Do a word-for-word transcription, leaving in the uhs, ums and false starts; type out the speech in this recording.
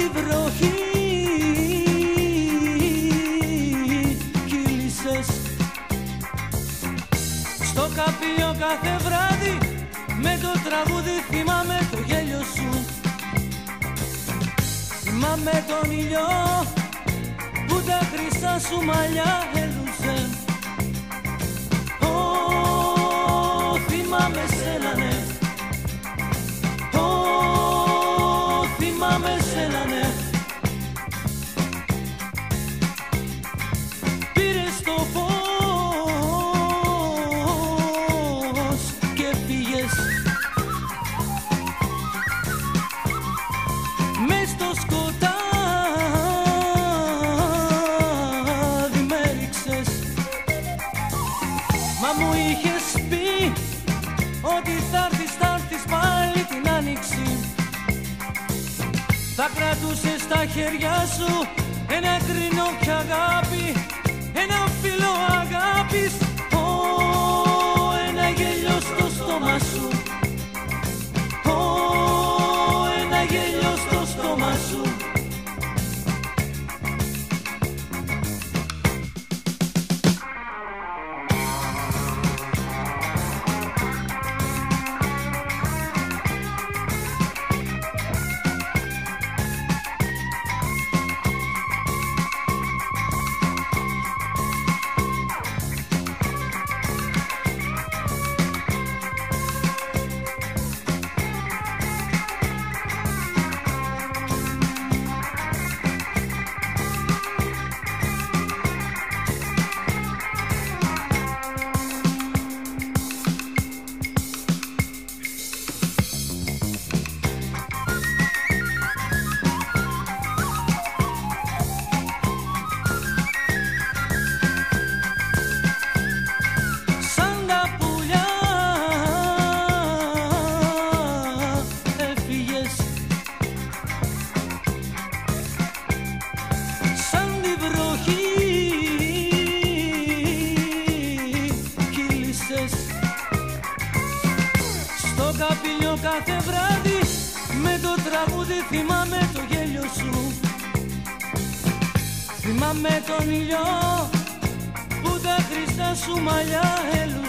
τη βροχή κύλησες. Στο καπηλιό κάθε βράδυ με το τραγούδι θυμάμαι το γέλιο σου. Θυμάμαι τον ήλιο που τα χρυσά σου μαλλιά έλουσε. Ω, θυμάμαι σένα, ναι. Ω, θυμάμαι σένα, ναι. Πήρες το φως και πήγες. Μες στο σκοτάδι με ρίξες. Μα μου είχες πει ότι θα έρθεις, θα έρθεις πάλι την άνοιξη. Θα κρατούσες στα χέρια σου ένα κρίνο κι αγάπη, ένα φύλλο αγάπης. Ω, ένα γέλιο στο στόμα σου. Ω, ένα γέλιο στο στόμα σου. Στο καπηλιό κάθε βράδυ με το τραγούδι θυμάμαι το γέλιο σου. Θυμάμαι τον ήλιο που τα χρυσά σου μαλλιά έλουσε.